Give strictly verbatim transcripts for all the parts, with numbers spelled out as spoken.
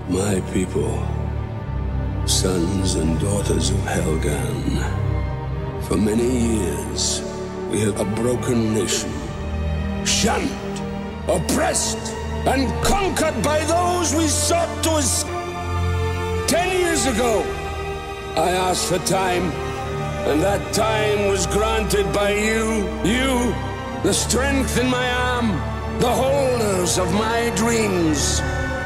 My people, sons and daughters of Helghan, for many years we have a broken nation, shunned, oppressed, and conquered by those we sought to escape. Ten years ago, I asked for time, and that time was granted by you. You, the strength in my arm, the holders of my dreams.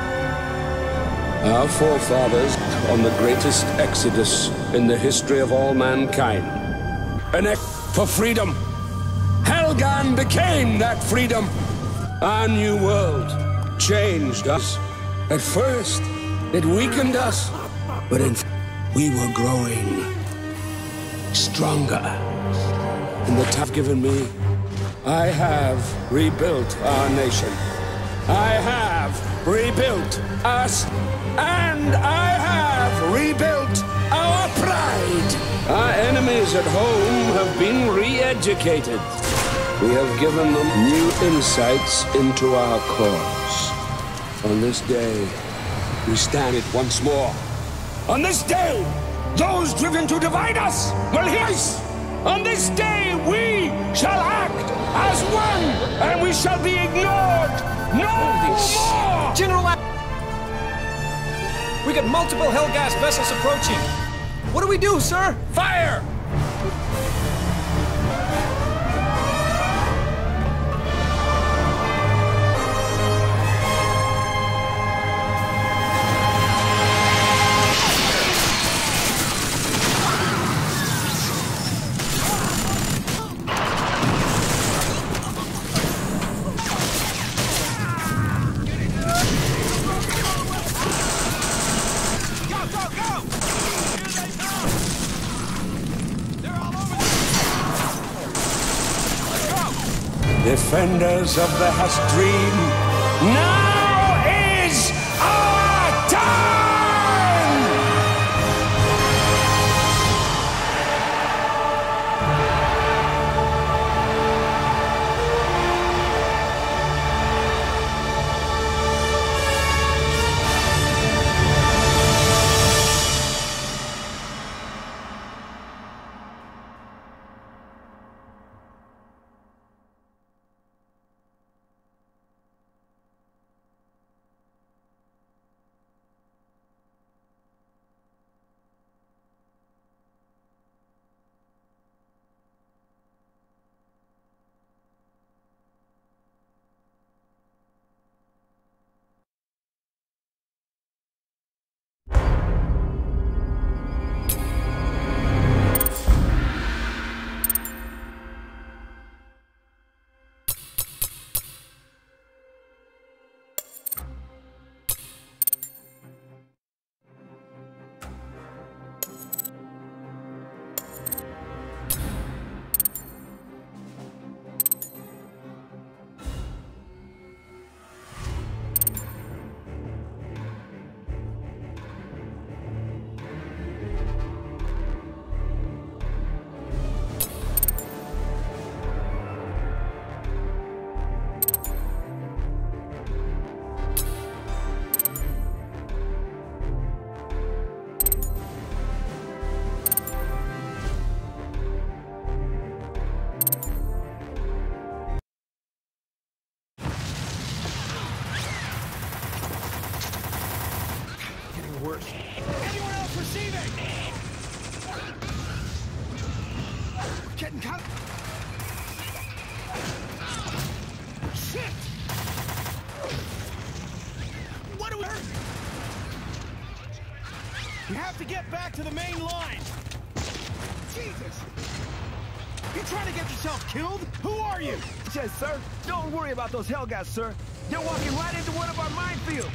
Our forefathers on the greatest exodus in the history of all mankind. An act for freedom. Helghan became that freedom. Our new world changed us. At first, it weakened us, but in we were growing stronger. In the time given me, I have rebuilt our nation. I have rebuilt us, and I have rebuilt our pride. Our enemies at home have been re-educated. We have given them new insights into our cause. On this day, we stand it once more. On this day, those driven to divide us will hear us. On this day, we shall act as one, and we shall be ignored no more! General, we got multiple Helghast vessels approaching. What do we do, sir? Fire! Defenders of the Hastrim, now is our time! Anyone else receiving? Getting cut. Shit! What do we? We have to get back to the main line. Jesus! You trying to get yourself killed? Who are you? Yes, sir. Don't worry about those Helghast, sir. They're walking right into one of our minefields.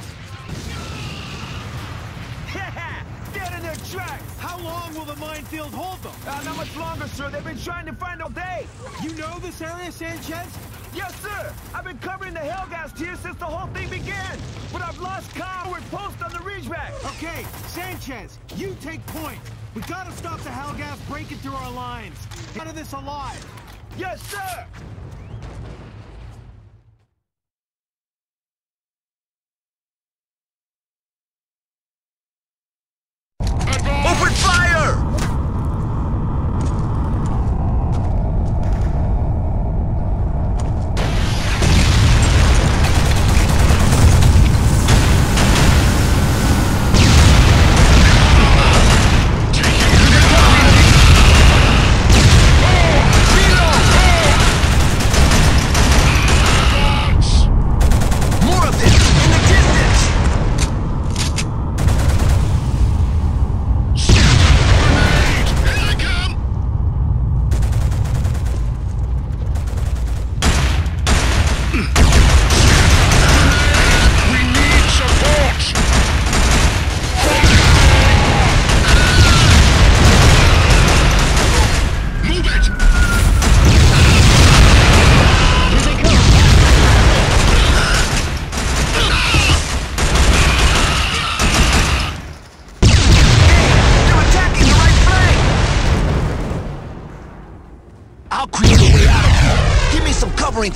Dead in their tracks! How long will the minefield hold them? Uh, not much longer, sir. They've been trying to find all day. You know this area, Sanchez? Yes, sir. I've been covering the Helghast here since the whole thing began. But I've lost power and post on the ridgeback. Okay, Sanchez, you take point. We gotta stop the Helghast breaking through our lines. Get out of this alive. Yes, sir.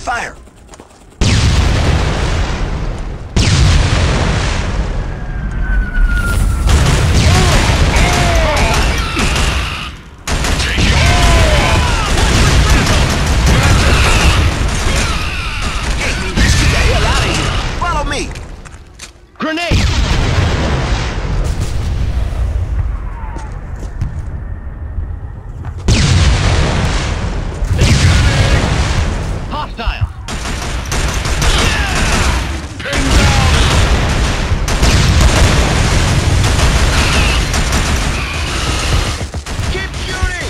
fire! Grenade! Hostile! Keep shooting!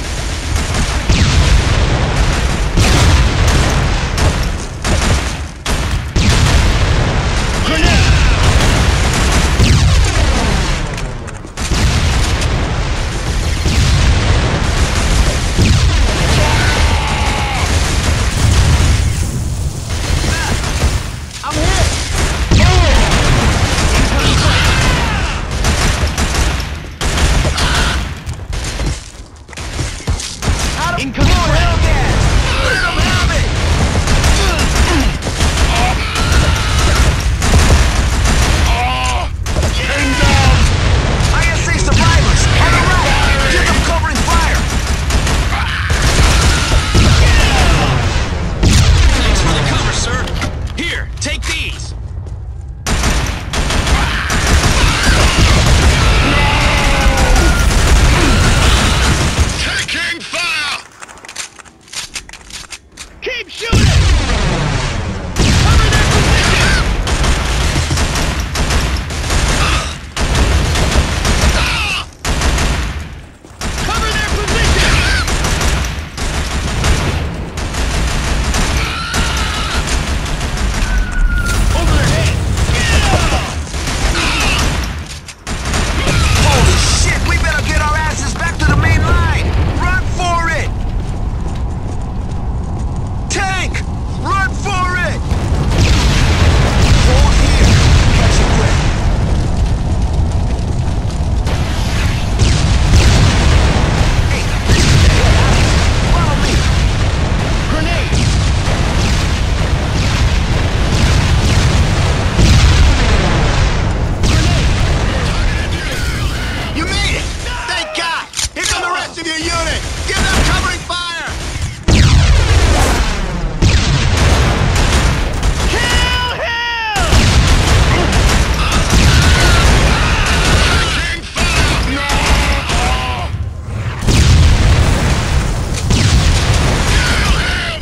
Grenade! Incoming Hellcat! Let 'em have it! Aim down! I S A survivors! On the right! Give them covering fire! Thanks for the cover, sir. Here, take these. Taking fire! Keep shooting! Cover their position! Cover their position! Over their heads! Holy shit! We better get our asses back to the main line! Run for it! Tank! Run for it! Hold here! Catch your breath! Hey, follow me! Grenade! You made it! Thank God! Here come the rest of your unit! Give them covering fire! Kill him! Taking fire! No! Kill him!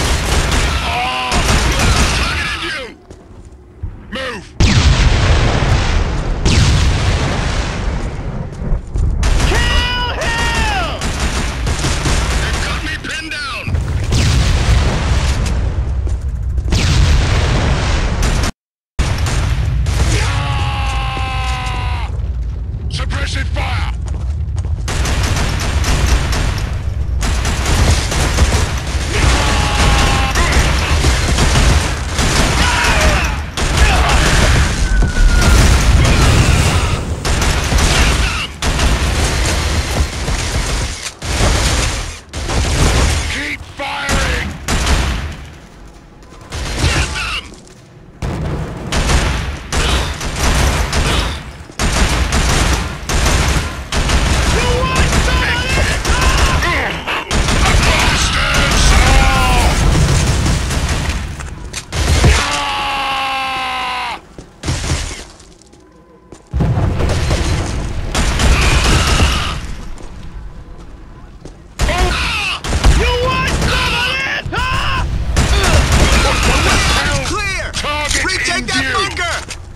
Targeted you! Move! Kill him! They've got me pinned down! Suppressing fire! Keep firing! Get them! You want some of this? A bastard soul! You want some of this, huh? Clear! Target Retake in that view. bunker!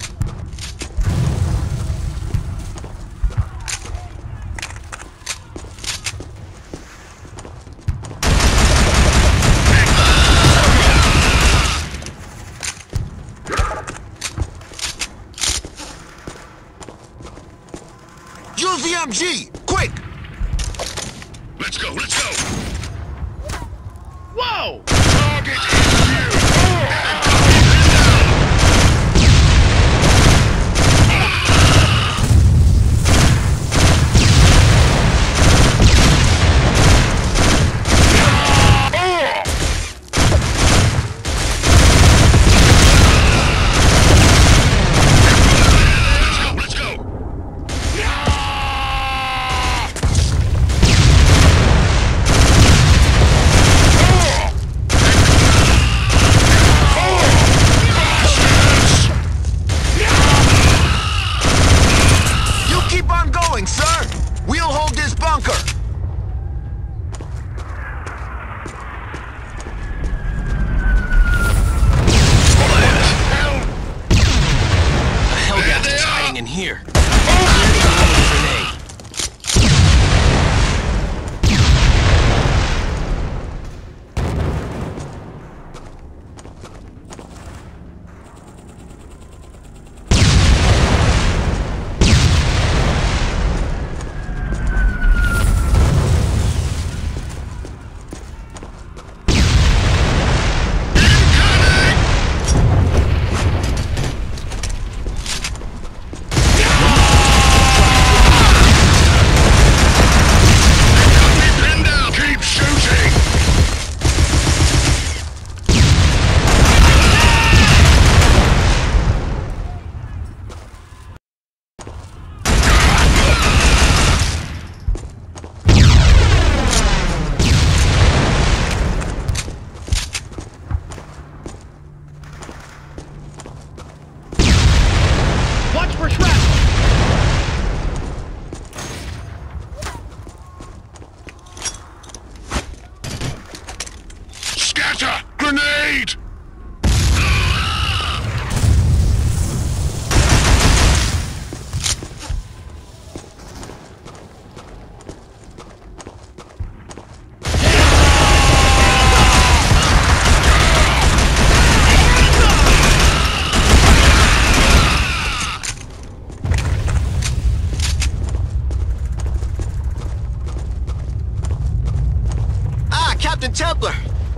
Use the M G! Quick! Let's go, let's go! Whoa! Target in view!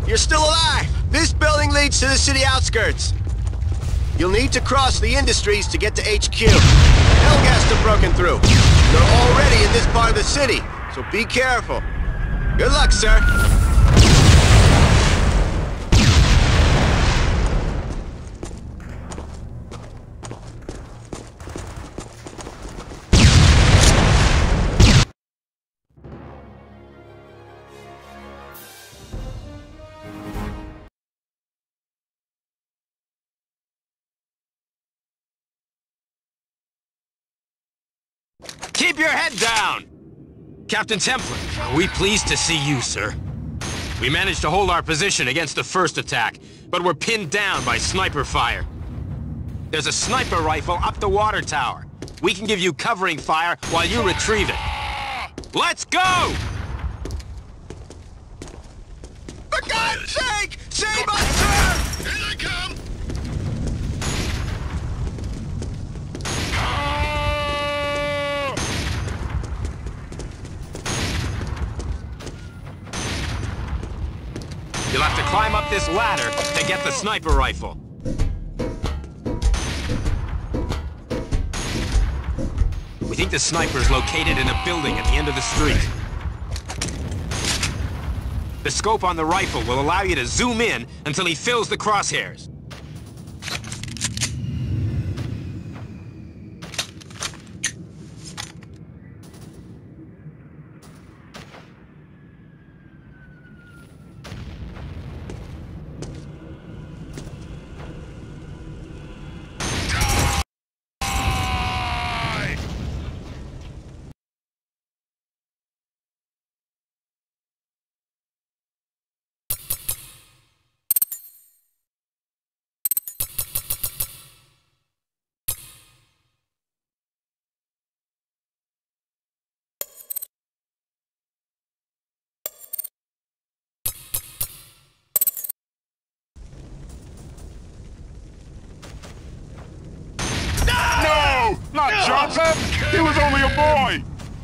You're still alive! This building leads to the city outskirts. You'll need to cross the industries to get to H Q. Helghast have broken through. They're already in this part of the city, so be careful. Good luck, sir. Keep your head down! Captain Templar, are we pleased to see you, sir? We managed to hold our position against the first attack, but we're pinned down by sniper fire. There's a sniper rifle up the water tower. We can give you covering fire while you retrieve it. Let's go! For God's sake! Save us, sir! Here they come! You'll have to climb up this ladder to get the sniper rifle. We think the sniper's located in a building at the end of the street. The scope on the rifle will allow you to zoom in until he fills the crosshairs. Not Johnson! He was only a boy!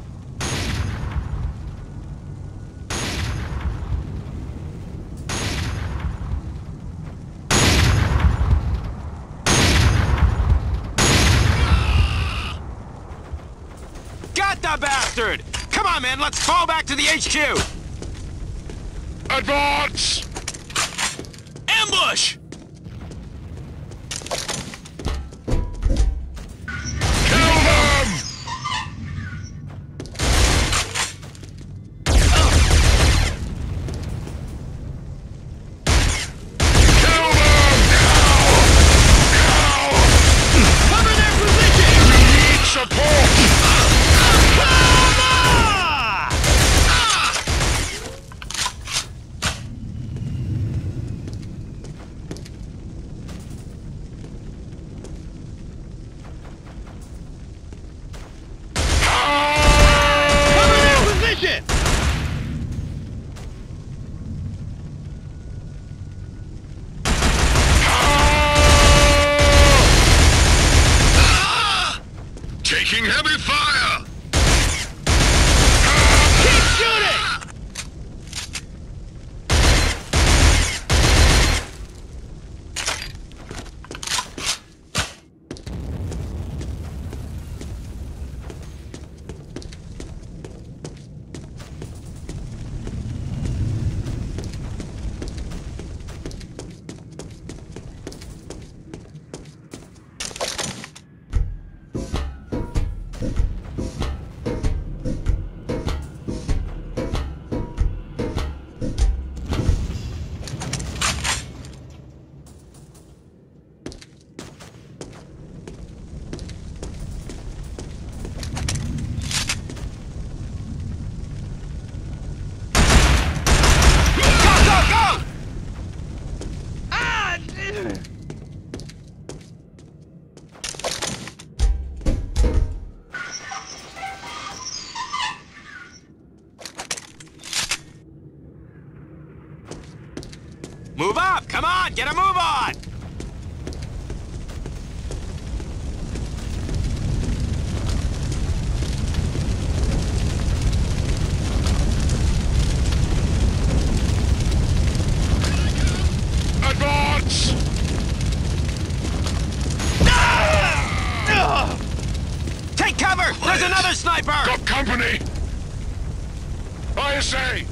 Got the bastard! Come on, man, let's fall back to the H Q! Advance! Ambush! Taking heavy fire! Keep shooting! Move up! Come on! Get a move on! There's another sniper! Got company! I S A!